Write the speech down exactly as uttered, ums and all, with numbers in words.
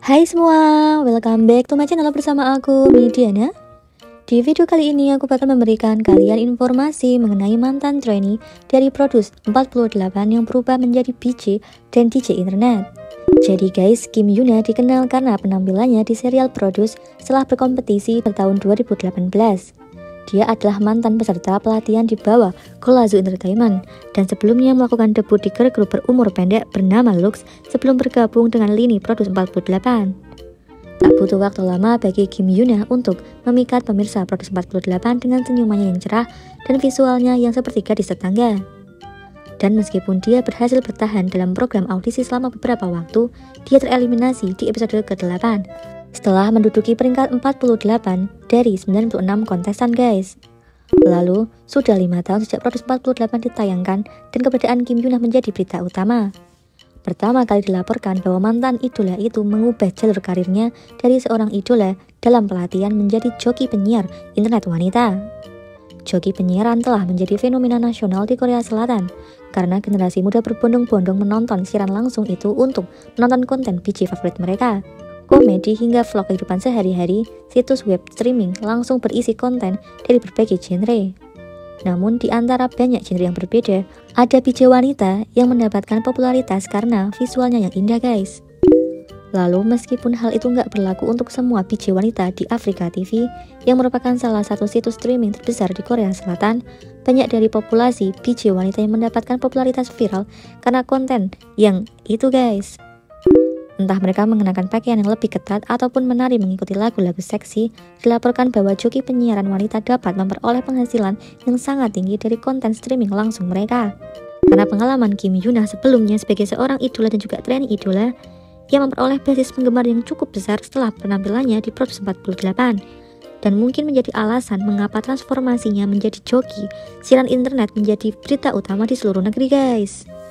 Hai semua, welcome back to my channel bersama aku, Midiana. Di video kali ini aku bakal memberikan kalian informasi mengenai mantan trainee dari Produce empat puluh delapan yang berubah menjadi B J dan D J internet. Jadi guys, Kim Yuna dikenal karena penampilannya di serial Produce setelah berkompetisi pada tahun dua ribu delapan belas. Dia adalah mantan peserta pelatihan di bawah Golazo Entertainment dan sebelumnya melakukan debut di girl group berumur pendek bernama Lux sebelum bergabung dengan lini Produce empat puluh delapan. Tak butuh waktu lama bagi Kim Yuna untuk memikat pemirsa Produce empat puluh delapan dengan senyumannya yang cerah dan visualnya yang seperti gadis tetangga. Dan meskipun dia berhasil bertahan dalam program audisi selama beberapa waktu, dia tereliminasi di episode ke-delapan. Setelah menduduki peringkat empat puluh delapan dari sembilan puluh enam kontestan guys. Lalu, sudah lima tahun sejak Produce empat puluh delapan ditayangkan dan keberadaan Kim Yuna menjadi berita utama. Pertama kali dilaporkan bahwa mantan idola itu mengubah jalur karirnya dari seorang idola dalam pelatihan menjadi joki penyiar internet wanita. Joki penyiaran telah menjadi fenomena nasional di Korea Selatan karena generasi muda berbondong-bondong menonton siaran langsung itu untuk menonton konten B J favorit mereka. Komedi hingga vlog kehidupan sehari-hari, situs web streaming langsung berisi konten dari berbagai genre. Namun di antara banyak genre yang berbeda, ada B J wanita yang mendapatkan popularitas karena visualnya yang indah guys. Lalu meskipun hal itu nggak berlaku untuk semua B J wanita di Afrika T V yang merupakan salah satu situs streaming terbesar di Korea Selatan, banyak dari populasi B J wanita yang mendapatkan popularitas viral karena konten yang itu guys. Entah mereka mengenakan pakaian yang lebih ketat ataupun menari mengikuti lagu-lagu seksi, dilaporkan bahwa joki penyiaran wanita dapat memperoleh penghasilan yang sangat tinggi dari konten streaming langsung mereka. Karena pengalaman Kim Yuna sebelumnya sebagai seorang idola dan juga trainee idola, ia memperoleh basis penggemar yang cukup besar setelah penampilannya di Produce empat puluh delapan. Dan mungkin menjadi alasan mengapa transformasinya menjadi joki siaran internet menjadi berita utama di seluruh negeri guys.